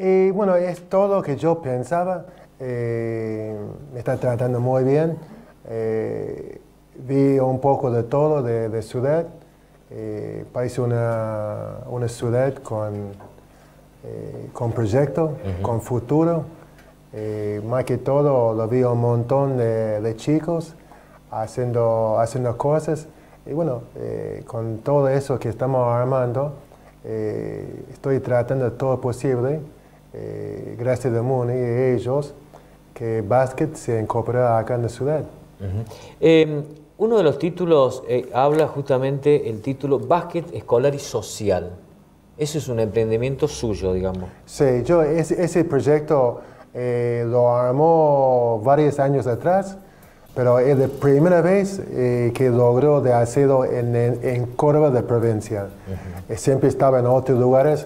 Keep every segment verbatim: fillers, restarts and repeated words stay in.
Y bueno, es todo lo que yo pensaba. Eh, me está tratando muy bien. Eh, vi un poco de todo de, de ciudad. Eh, parece una, una ciudad con, eh, con proyecto, uh-huh. con futuro. Eh, más que todo lo vi un montón de, de chicos haciendo, haciendo cosas. Y bueno, eh, con todo eso que estamos armando, eh, estoy tratando todo posible, eh, gracias a Muni y ellos, que básquet se incorpora acá en la ciudad. Uh-huh. eh, uno de los títulos eh, habla justamente el título Básquet Escolar y Social. Eso es un emprendimiento suyo, digamos. Sí, yo ese, ese proyecto eh, lo armó varios años atrás, pero es la primera vez eh, que logró de hacerlo en, en, en Córdoba de provincia. Uh-huh. eh, siempre estaba en otros lugares.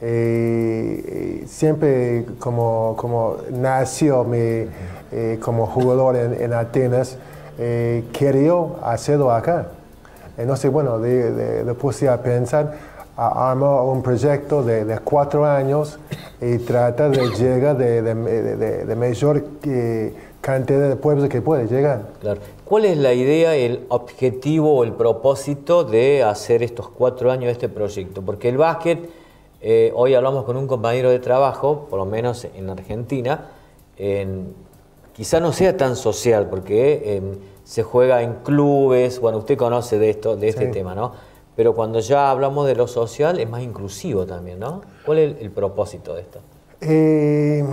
Eh, siempre como, como nació mi, uh-huh. eh, como jugador en, en Atenas, eh, quería hacerlo acá. Entonces, bueno, le, le, le puse a pensar, a armar un proyecto de, de cuatro años y trata de llegar de, de, de, de, de mayor eh, cantidad de pueblos que puede llegar. Claro. ¿Cuál es la idea, el objetivo o el propósito de hacer estos cuatro años de este proyecto? Porque el básquet, eh, hoy hablamos con un compañero de trabajo, por lo menos en Argentina, en, quizá no sea tan social, porque eh, se juega en clubes, bueno, usted conoce de esto, de este sí. tema, ¿no? Pero cuando ya hablamos de lo social, es más inclusivo también, ¿no? ¿Cuál es el, el propósito de esto? Eh,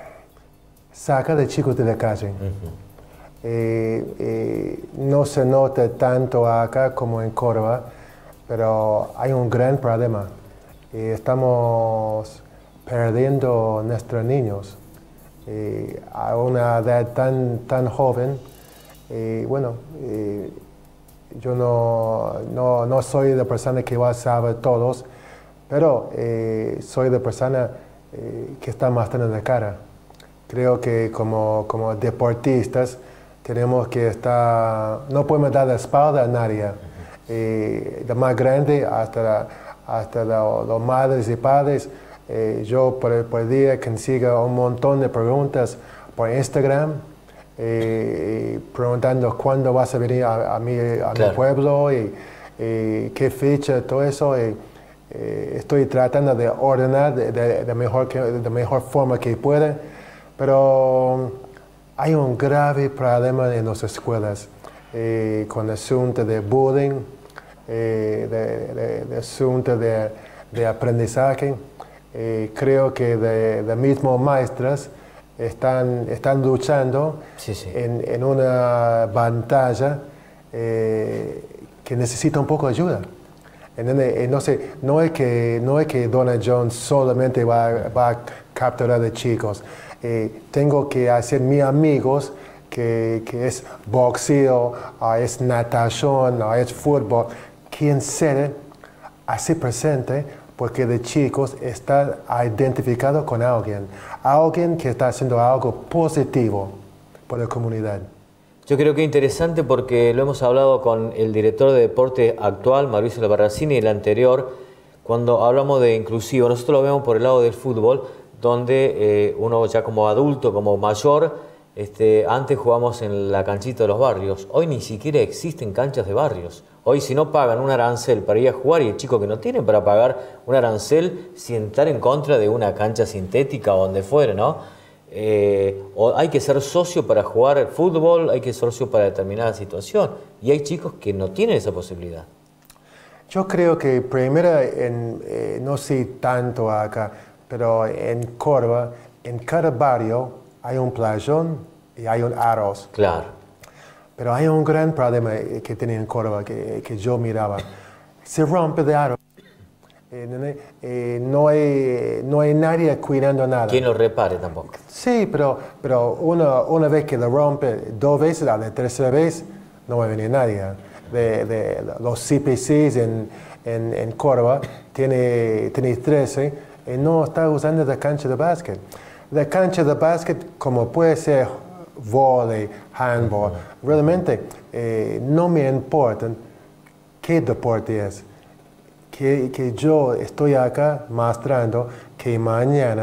saca de chicos de la calle. Uh-huh. eh, eh, no se nota tanto acá como en Córdoba, pero hay un gran problema. Eh, estamos perdiendo nuestros niños eh, a una edad tan, tan joven. Eh, bueno, eh, yo no, no, no soy la persona que va a saber todos, pero eh, soy la persona eh, que está mostrando la cara. Creo que como, como deportistas tenemos que estar, no podemos dar la espalda a nadie. Eh, de más grande hasta, la, hasta los lo madres y padres. Eh, yo por, por día consigo un montón de preguntas por Instagram. Eh, preguntando cuándo vas a venir a, a, mi, a claro. mi pueblo y, y qué fecha, todo eso. Y, eh, estoy tratando de ordenar de, de, de, mejor que, de mejor forma que pueda, pero hay un grave problema en las escuelas eh, con el asunto de bullying, eh, de, de, de asunto de, de aprendizaje. Eh, creo que de, de mismos maestras Están, están luchando sí, sí. En, en una pantalla eh, que necesita un poco de ayuda. Entonces, no es que, no es que Donna Jones solamente va, va a capturar de chicos. Eh, tengo que hacer mis amigos, que, que es boxeo, o es natación, o es fútbol, quien sea, hacer presente, porque de chicos está identificado con alguien, alguien que está haciendo algo positivo por la comunidad. Yo creo que es interesante porque lo hemos hablado con el director de deporte actual, Mauricio Albarracín, y el anterior, cuando hablamos de inclusivo. Nosotros lo vemos por el lado del fútbol, donde eh, uno ya como adulto, como mayor, este, antes jugamos en la canchita de los barrios. Hoy ni siquiera existen canchas de barrios. Hoy si no pagan un arancel para ir a jugar, y el chico que no tiene para pagar un arancel sin estar en contra de una cancha sintética o donde fuere, ¿no? Eh, o hay que ser socio para jugar fútbol, hay que ser socio para determinada situación. Y hay chicos que no tienen esa posibilidad. Yo creo que primero, en, eh, no sé tanto acá, pero en Córdoba, en cada barrio hay un playón y hay un arroz. Claro. Pero hay un gran problema que tiene en Córdoba, que, que yo miraba. Se rompe de arroz. Eh, eh, no, hay, no hay nadie cuidando nada. ¿Quién lo repare tampoco? Sí, pero, pero una, una vez que lo rompe, dos veces, a la tercera vez, no va a venir nadie. De, de, los C P Cs en, en, en Córdoba tiene, tiene trece y no está usando la cancha de básquet. La cancha de básquet, como puede ser vóley, handball, uh-huh. realmente eh, no me importa qué deporte es. Que, que yo estoy acá mostrando que mañana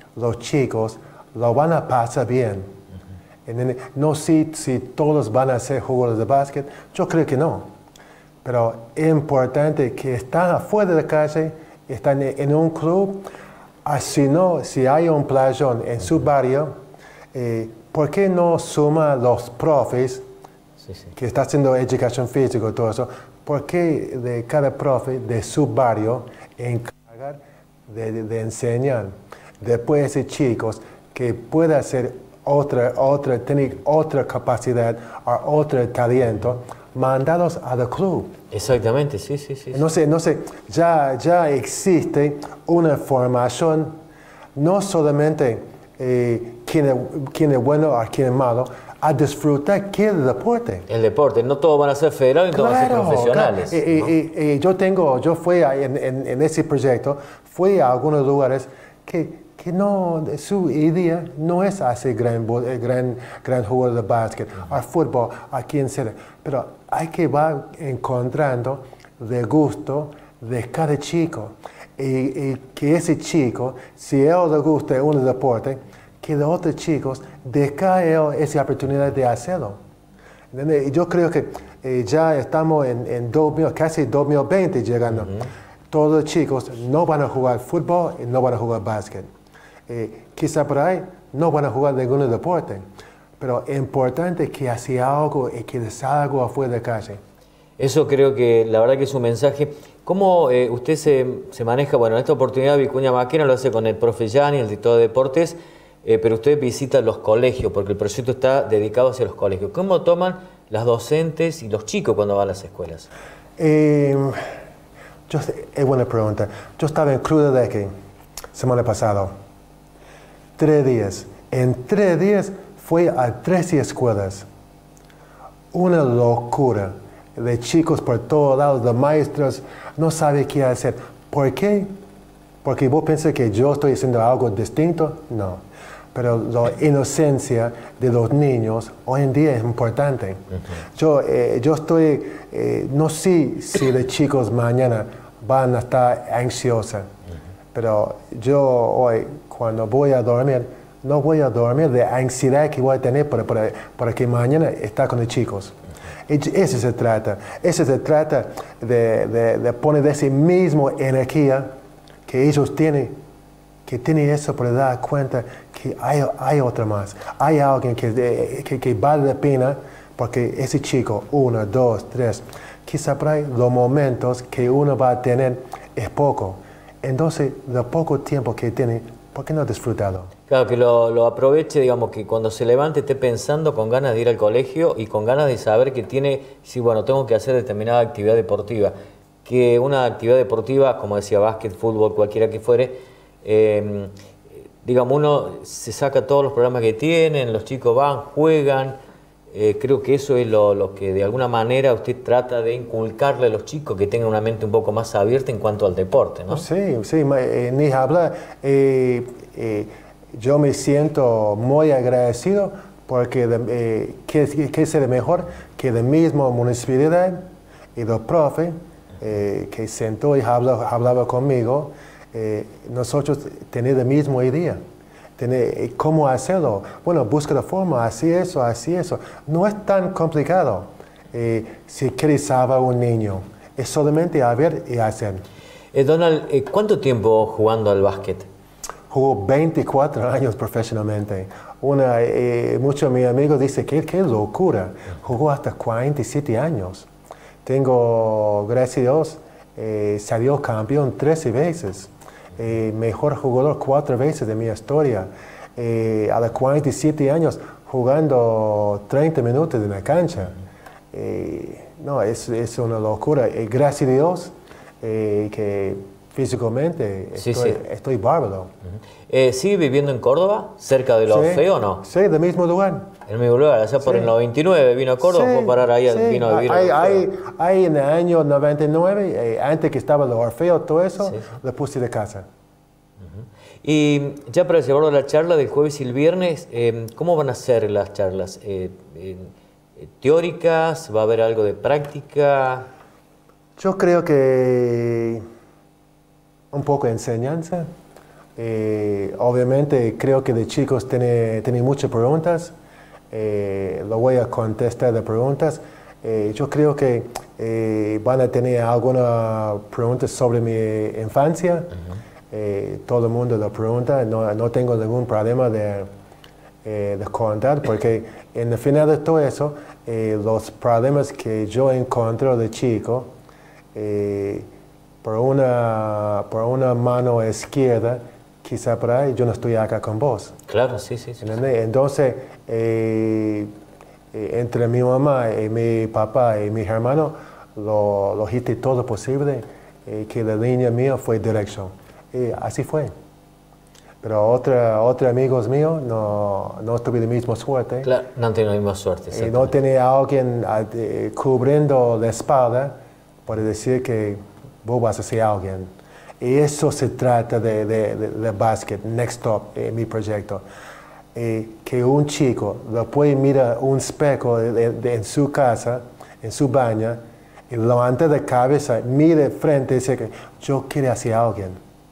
los chicos lo van a pasar bien. Uh-huh. No sé si todos van a ser jugadores de básquet, yo creo que no. Pero es importante que están afuera de la calle, están en un club, así no, si hay un playón en su barrio, eh, ¿por qué no suma los profes sí, sí. que están haciendo educación física y todo eso? ¿Por qué de cada profe de su barrio encargar de, de, de enseñar después ese chicos que pueda hacer otra, otra, tener otra capacidad o otro talento, mandados al club? Exactamente, sí, sí, sí. No sé, no sé, ya, ya existe una formación, no solamente eh, quién, es, quién es bueno o quién es malo, a disfrutar qué es el deporte. El deporte, no todos van a ser federados y todos van a ser profesionales. Claro. Y, ¿no? y, y, y yo tengo, yo fui a, en, en, en ese proyecto, fui a algunos lugares que, que no, su idea no es hacer gran, gran, gran jugador de básquet, uh-huh. o fútbol, a quien sea, pero hay que va encontrando el gusto de cada chico. Y, y que ese chico, si a él le gusta un deporte, que los otros chicos decaen esa oportunidad de hacerlo. ¿Entiendes? Y yo creo que eh, ya estamos en, en dos mil, casi dos mil veinte llegando. Uh-huh. Todos los chicos no van a jugar fútbol y no van a jugar básquet. Eh, quizá por ahí no van a jugar ningún deporte, pero es importante que haga algo y que salga afuera de calle. Eso creo que la verdad que es un mensaje. ¿Cómo eh, usted se, se maneja? Bueno, en esta oportunidad Vicuña Maquena lo hace con el profe Gianni, el director de deportes, eh, pero usted visita los colegios, porque el proyecto está dedicado hacia los colegios. ¿Cómo toman las docentes y los chicos cuando van a las escuelas? Eh, yo, es buena pregunta. Yo estaba en Cruz del Eje semana pasada. Tres días. En tres días fui a trece escuelas. Una locura de chicos por todos lados, de maestros, no sabe qué hacer. ¿Por qué? Porque vos pensás que yo estoy haciendo algo distinto. No. Pero la inocencia de los niños hoy en día es importante. Uh-huh. Yo, eh, yo estoy, eh, no sé si los chicos mañana van a estar ansiosos, uh-huh. pero yo hoy, cuando voy a dormir, no voy a dormir de ansiedad que voy a tener para, para, para que mañana esté con los chicos. Eso se trata. Eso se trata de, de, de poner esa misma energía que ellos tienen, que tienen eso para dar cuenta que hay, hay otra más. Hay alguien que, que, que vale la pena porque ese chico, uno, dos, tres, quizá por ahí los momentos que uno va a tener es poco. Entonces, de poco tiempo que tiene, ¿por qué no disfrutarlo? Claro, que lo, lo aproveche, digamos, que cuando se levante esté pensando con ganas de ir al colegio y con ganas de saber que tiene, sí, bueno, tengo que hacer determinada actividad deportiva. Que una actividad deportiva, como decía, básquet, fútbol, cualquiera que fuere, eh, digamos, uno se saca todos los programas que tienen, los chicos van, juegan. Eh, creo que eso es lo, lo que de alguna manera usted trata de inculcarle a los chicos, que tengan una mente un poco más abierta en cuanto al deporte, ¿no? Sí, sí, eh, ni hablar. Eh, eh, yo me siento muy agradecido porque eh, ¿qué, qué será mejor que la misma municipalidad y los profes eh, que sentó y hablaba, hablaba conmigo, eh, nosotros tenemos la misma idea. Tener, ¿cómo hacerlo? Bueno, busca la forma, así eso, así eso. No es tan complicado. Eh, si quieres salvar a un niño, es solamente a ver y hacer. Eh, Donald, eh, ¿cuánto tiempo jugando al básquet? Jugó veinticuatro años profesionalmente. Una, eh, muchos de mis amigos dicen que qué locura. Jugó hasta cuarenta y siete años. Tengo, gracias a Dios, eh, salió campeón trece veces. Eh, mejor jugador cuatro veces de mi historia. Eh, a los cuarenta y siete años jugando treinta minutos en la cancha. Eh, no, es, es una locura. Eh, gracias a Dios eh, que físicamente estoy, sí, sí. estoy bárbaro. Uh-huh. eh, ¿Sigue viviendo en Córdoba, cerca de la O F E o no? Sí, del mismo lugar. El mismo lugar, allá por sí. el noventa y nueve vino a Córdoba, sí, fue a parar ahí, sí. vino a vivir. Hay, hay, hay en el año noventa y nueve, eh, antes que estaba el Orfeo, todo eso, sí. le puse de casa. Uh-huh. Y ya para llevarlo a la charla del jueves y el viernes, eh, ¿cómo van a ser las charlas? Eh, eh, ¿Teóricas? ¿Va a haber algo de práctica? Yo creo que un poco de enseñanza. Eh, obviamente creo que de chicos tiene, tiene muchas preguntas. Eh, lo voy a contestar de preguntas. Eh, yo creo que eh, van a tener algunas preguntas sobre mi infancia. Uh-huh. eh, todo el mundo lo pregunta. No, no tengo ningún problema de, eh, de contar, porque en el final de todo eso, eh, los problemas que yo encuentro de chico, eh, por, una, por una mano izquierda, quizá por ahí yo no estoy acá con vos. Claro, sí, sí. sí, sí. Entonces, eh, entre mi mamá y mi papá y mis hermanos, lo, lo hice todo posible, eh, que la línea mía fue dirección. Y así fue. Pero otros otra amigos míos no, no tuvieron la misma suerte. Claro, no han tenido la misma suerte. Y no tenía a alguien eh, cubriendo la espalda para decir que vos vas a ser alguien. Y eso se trata de, de, de, de básquet, Next Stop, en mi proyecto. Eh, que un chico lo puede mirar un espejo de, de, de, en su casa, en su baño, y levanta de cabeza, mire frente y dice que yo quiero ser alguien.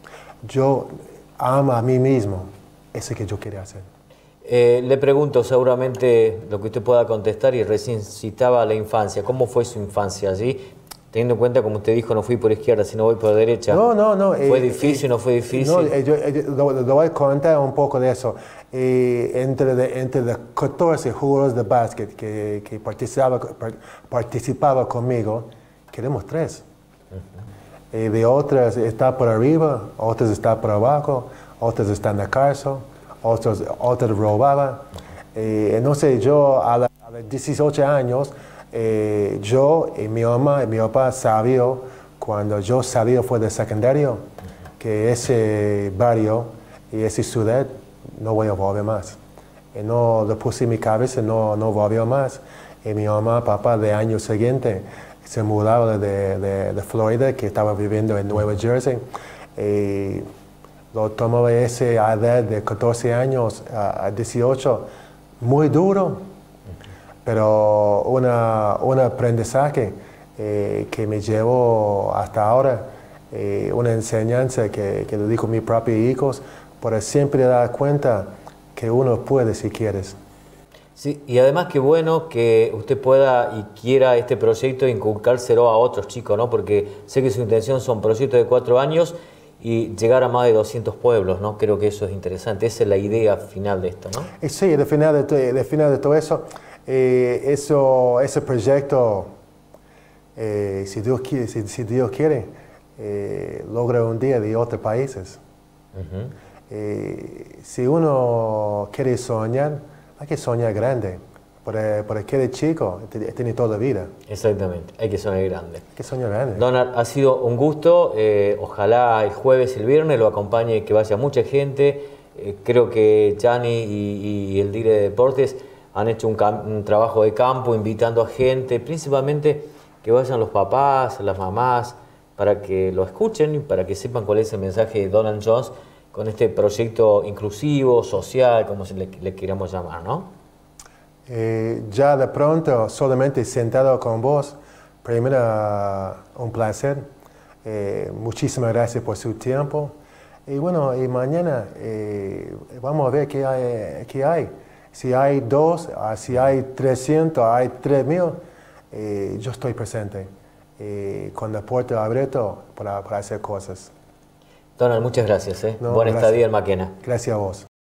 Yo amo a mí mismo. Eso es que yo quiero hacer. Eh, le pregunto seguramente lo que usted pueda contestar, y recién citaba la infancia. ¿Cómo fue su infancia allí? Teniendo en cuenta, como usted dijo, no fui por izquierda, sino voy por derecha. No, no, no. ¿Fue eh, difícil o eh, no fue difícil? No, eh, yo, eh, lo, lo voy a contar un poco de eso. Eh, entre, de, entre los catorce jugadores de básquet que, que participaba, participaba conmigo, queremos tres. Uh-huh. eh, de otras está por arriba, otras está por abajo, otras están en la cárcel, otros, otras robaban. Eh, entonces yo a, la, a los dieciocho años, Eh, yo y mi mamá y mi papá sabían, cuando yo salí fue de secundario, que ese barrio y esa ciudad no voy a volver más. Y no lo puse en mi cabeza, no, no volvió más. Y mi mamá y papá de año siguiente se mudaron de, de, de Florida, que estaba viviendo en Nueva Jersey. Y lo tomó ese a edad de catorce años a, a dieciocho, muy duro. Pero una, un aprendizaje eh, que me llevó hasta ahora, eh, una enseñanza que, que le digo a mis propios hijos, para siempre dar cuenta que uno puede si quieres. Sí, y además qué bueno que usted pueda y quiera este proyecto inculcárselo a otros chicos, ¿no? Porque sé que su intención son proyectos de cuatro años y llegar a más de doscientos pueblos, ¿no? Creo que eso es interesante, esa es la idea final de esto, ¿no? Y sí, al final de, de, final de todo eso, Eh, eso, ese proyecto, eh, si, Dios quiere, si, si Dios quiere eh, logra un día de otros países. Uh-huh. eh, si uno quiere soñar, hay que soñar grande. Para, para aquel chico, tiene toda vida. Exactamente, hay que soñar grande. Hay que soñar grande. Donald, ha sido un gusto. Eh, ojalá el jueves, el viernes, lo acompañe, que vaya mucha gente. Eh, creo que Gianni y, y el Dire de Deportes han hecho un, un trabajo de campo invitando a gente, principalmente que vayan los papás, las mamás, para que lo escuchen y para que sepan cuál es el mensaje de Donald Jones con este proyecto inclusivo, social, como se le, le queramos llamar, ¿no? Eh, ya de pronto, solamente sentado con vos, primero un placer. Eh, muchísimas gracias por su tiempo. Y bueno, y mañana eh, vamos a ver qué hay. Qué hay. Si hay dos, si hay trescientos, hay tres mil, eh, yo estoy presente eh, con la puerta abierta para, para hacer cosas. Donald, muchas gracias. ¿eh? No, Buena gracias. estadía en Maquena. Gracias a vos.